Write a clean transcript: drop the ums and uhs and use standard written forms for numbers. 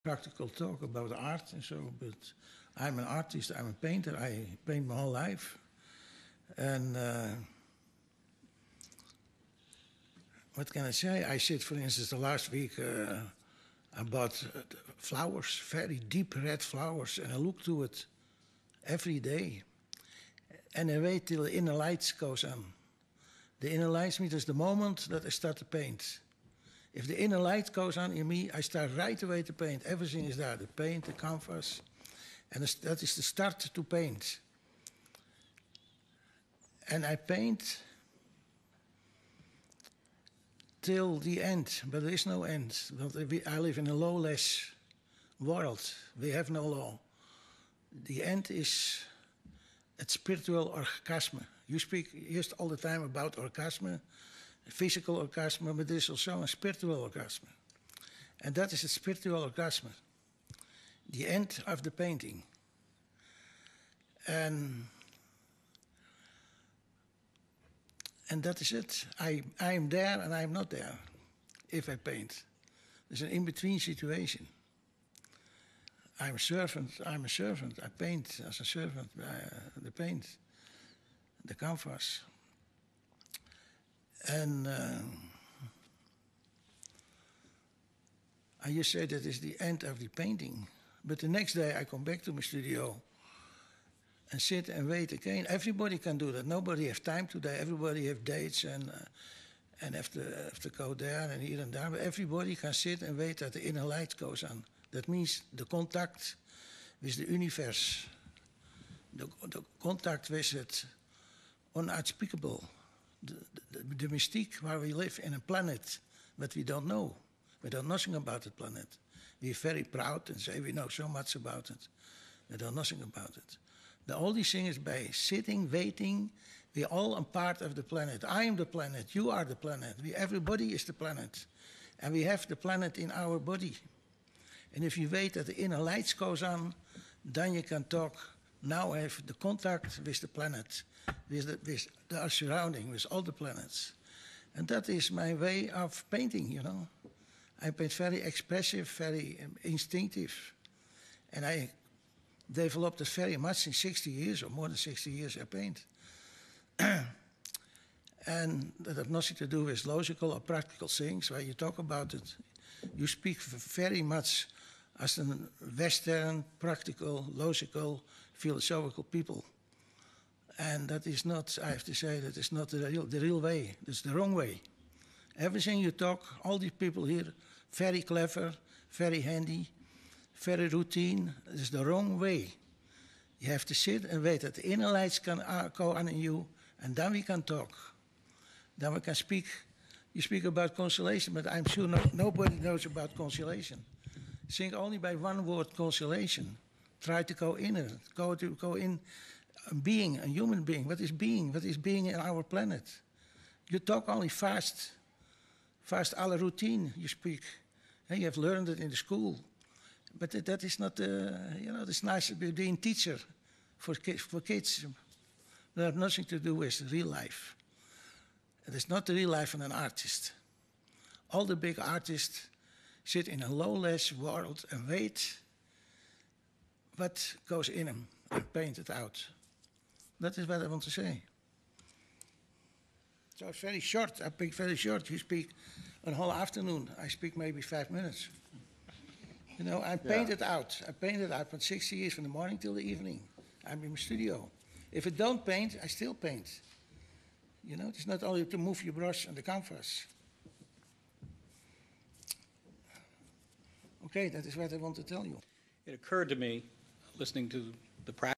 practical talk about art and so, but I'm an artist, I'm a painter, I paint my whole life. And what can I say? I said, for instance, the last week I bought flowers, very deep red flowers, and I look to it every day. And I wait till the inner light goes on. The inner light means is the moment that I start to paint. If the inner light goes on in me, I start right away to paint. Everything is there, the paint, the canvas. And that is the start to paint. And I paint till the end, but there is no end. I live in a lawless world. We have no law. The end is a spiritual orgasm. You speak just all the time about orgasm, physical orgasm, but there is also a spiritual orgasm. And that is a spiritual orgasm, the end of the painting. And that is it. I am there and I am not there if I paint. There's an in-between situation. I'm a servant, I paint as a servant, the paint, the canvas. And I just say that is the end of the painting. But the next day I come back to my studio and sit and wait again. Everybody can do that. Nobody has time today. Everybody has dates and have to go there and here and there. But everybody can sit and wait that the inner light goes on. That means the contact with the universe, the contact with it unspeakable, the mystique where we live in a planet that we don't know. We know nothing about the planet. We're very proud and say we know so much about it. We know nothing about it. The only thing is by sitting, waiting, we're all a part of the planet. I am the planet, you are the planet. Everybody is the planet. And we have the planet in our body. And if you wait that the inner lights goes on, then you can talk. Now I have the contact with the planet, with our surrounding, with all the planets. And that is my way of painting, you know. I paint very expressive, very instinctive. And I developed it very much in 60 years, or more than 60 years I paint. And that has nothing to do with logical or practical things. When you talk about it, you speak very much as a Western, practical, logical, philosophical people. And that is not, I have to say, that is not the real way. That's the wrong way. Everything you talk, all these people here, very clever, very handy, very routine. It's the wrong way. You have to sit and wait that the inner lights can go on in you, and then we can talk. Then we can speak. You speak about consolation, but I'm sure nobody knows about consolation. Think only by one word, consolation. Try to go in it. Go in a being, a human being. What is being? What is being in our planet? You talk only fast à la routine you speak. And you have learned it in the school. But that is not, you know, it's nice being teacher for kids. That has nothing to do with real life. It is not the real life of an artist. All the big artists sit in a lawless world and wait what goes in them and paint it out. That is what I want to say. So it's very short. I speak very short. You speak a whole afternoon. I speak maybe 5 minutes. You know, I paint it out. I paint it out for 60 years from the morning till the evening. I'm in my studio. If I don't paint, I still paint. You know, it's not only to move your brush on the canvas. Okay, that is what I want to tell you. It occurred to me, listening to the practice